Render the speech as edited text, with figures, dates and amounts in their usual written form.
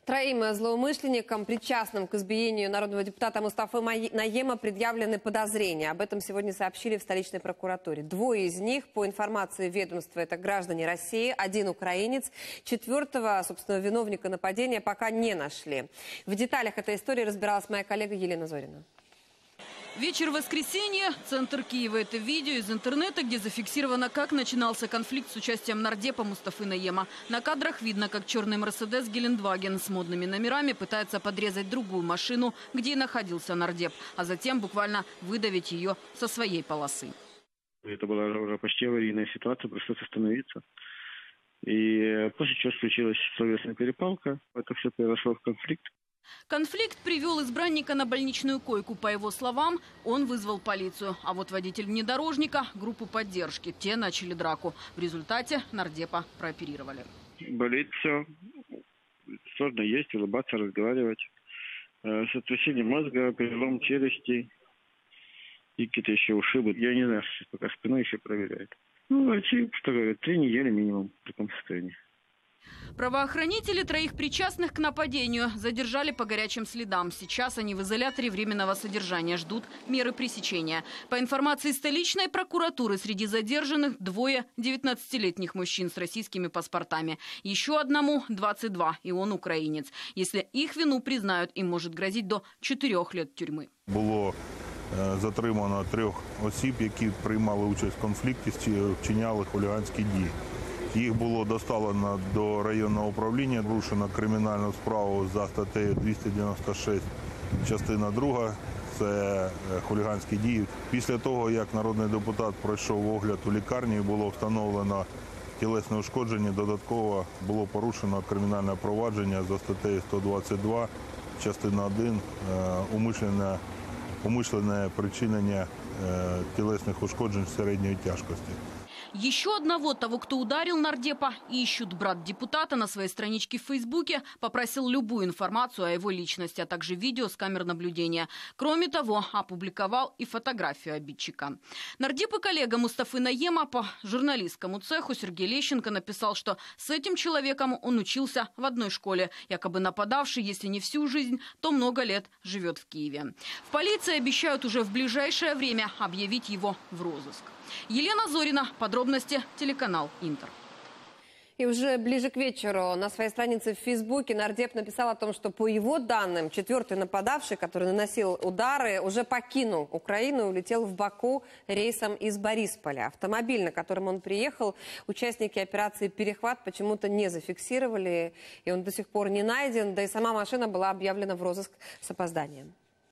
Троим злоумышленникам, причастным к избиению народного депутата Мустафы Наема, предъявлены подозрения. Об этом сегодня сообщили в столичной прокуратуре. Двое из них, по информации ведомства, это граждане России, один украинец. Четвертого, собственно, виновника нападения пока не нашли. В деталях этой истории разбиралась моя коллега Елена Зорина. Вечер воскресенья, центр Киева. Это видео из интернета, где зафиксировано, как начинался конфликт с участием нардепа Мустафы Наема. На кадрах видно, как черный Мерседес Гелендваген с модными номерами пытается подрезать другую машину, где и находился нардеп, а затем буквально выдавить ее со своей полосы. Это была уже почти аварийная ситуация, пришлось остановиться. И после чего случилась словесная перепалка, это все переросло в конфликт. Конфликт привел избранника на больничную койку. По его словам, он вызвал полицию. А вот водитель внедорожника – группу поддержки. Те начали драку. В результате нардепа прооперировали. Болит все. Сложно есть, улыбаться, разговаривать. Сотрясение мозга, перелом челюсти и какие-то еще ушибы. Я не знаю, пока спину еще проверяют. Врачи, что говорят, 3 недели минимум в таком состоянии. Правоохранители троих причастных к нападению задержали по горячим следам. Сейчас они в изоляторе временного содержания ждут меры пресечения. По информации столичной прокуратуры, среди задержанных двое 19-летних мужчин с российскими паспортами. Еще одному 22, и он украинец. Если их вину признают, им может грозить до 4 лет тюрьмы. Було затримано 3 осіб, які приймали участь в конфлікті, вчиняли хуліганські дії. Їх було доставлено до районного управління, вручено кримінальну справу за статтею 296, частина 2, це хуліганські дії. Після того, як народний депутат пройшов огляд у лікарні, було встановлено тілесне ушкодження, додатково було порушено кримінальне провадження за статтею 122, частина 1, умисленне причинення тілесних ушкоджень середньої тяжкості. Еще одного, того, кто ударил нардепа, ищут. Брат депутата на своей страничке в Фейсбуке попросил любую информацию о его личности, а также видео с камер наблюдения. Кроме того, опубликовал и фотографию обидчика. Нардеп и коллега Мустафы Наема по журналистскому цеху Сергей Лещенко написал, что с этим человеком он учился в одной школе. Якобы нападавший, если не всю жизнь, то много лет живет в Киеве. В полиции обещают уже в ближайшее время объявить его в розыск. Елена Зорина. Подробности телеканал Интер. И уже ближе к вечеру на своей странице в Фейсбуке нардеп написал о том, что по его данным, 4-й нападавший, который наносил удары, уже покинул Украину и улетел в Баку рейсом из Борисполя. Автомобиль, на котором он приехал, участники операции «Перехват» почему-то не зафиксировали, и он до сих пор не найден, да и сама машина была объявлена в розыск с опозданием.